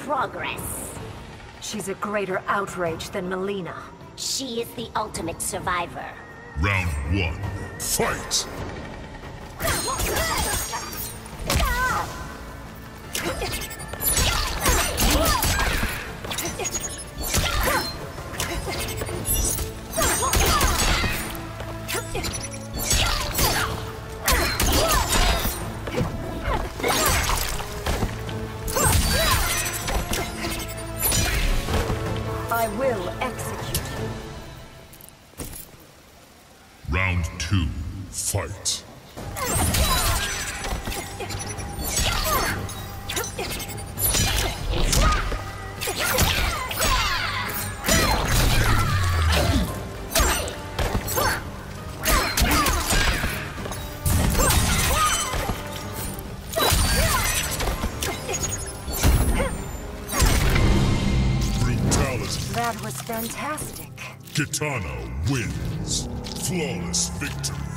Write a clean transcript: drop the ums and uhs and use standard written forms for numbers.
progress. She's a greater outrage than Melina. She is the ultimate survivor. Round 1. Fight! I will execute you. Round 2. Fight! That was fantastic. Kitana wins. Flawless victory.